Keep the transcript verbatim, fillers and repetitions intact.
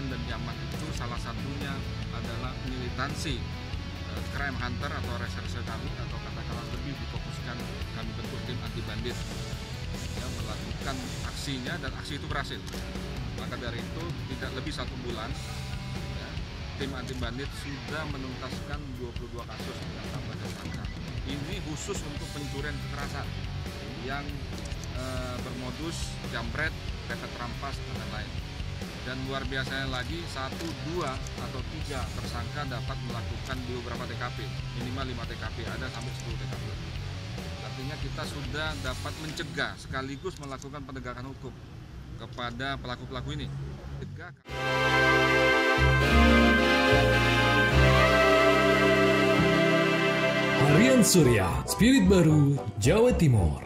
aman dan nyaman itu salah satunya adalah militansi uh, crime hunter atau reserse kami, atau katakanlah lebih difokuskan kami bentuk tim anti bandit yang melakukan aksinya, dan aksi itu berhasil. Maka dari itu tidak lebih satu bulan ya, tim anti bandit sudah menuntaskan dua puluh dua kasus dengan tambah tersangka. Ini khusus untuk pencurian kekerasan yang uh, bermodus jambret, pepet rampas, dan lain-lain. Dan luar biasanya lagi, satu, dua, atau tiga tersangka dapat melakukan di beberapa T K P, minimal lima T K P, ada sampai sepuluh T K P. Artinya kita sudah dapat mencegah sekaligus melakukan penegakan hukum kepada pelaku-pelaku ini. Cegah. Harian Surya, Spirit Baru, Jawa Timur.